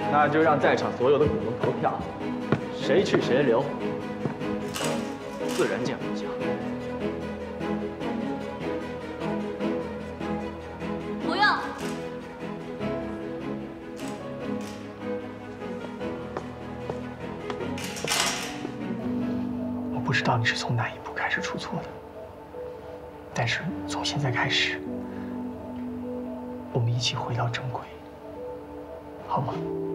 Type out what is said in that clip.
那就让在场所有的股东投票，谁去谁留，自然见分晓。 不用。 我不知道你是从哪一步开始出错的，但是从现在开始，我们一起回到正轨，好吗？